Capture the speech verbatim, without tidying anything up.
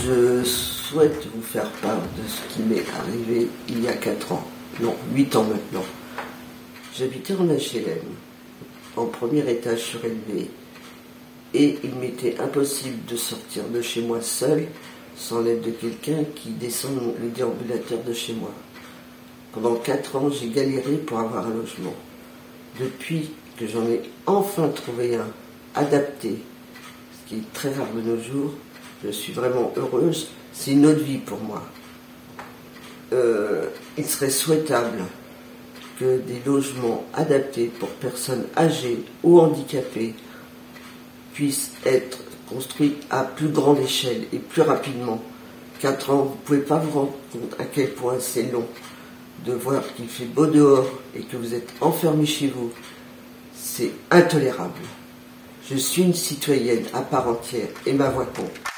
Je souhaite vous faire part de ce qui m'est arrivé il y a quatre ans, non, huit ans maintenant. J'habitais en H L M, en premier étage surélevé, et il m'était impossible de sortir de chez moi seul, sans l'aide de quelqu'un qui descend le déambulateur de chez moi. Pendant quatre ans, j'ai galéré pour avoir un logement. Depuis que j'en ai enfin trouvé un adapté, ce qui est très rare de nos jours, je suis vraiment heureuse, c'est une autre vie pour moi. Euh, il serait souhaitable que des logements adaptés pour personnes âgées ou handicapées puissent être construits à plus grande échelle et plus rapidement. Quatre ans, vous ne pouvez pas vous rendre compte à quel point c'est long de voir qu'il fait beau dehors et que vous êtes enfermé chez vous. C'est intolérable. Je suis une citoyenne à part entière et ma voix compte.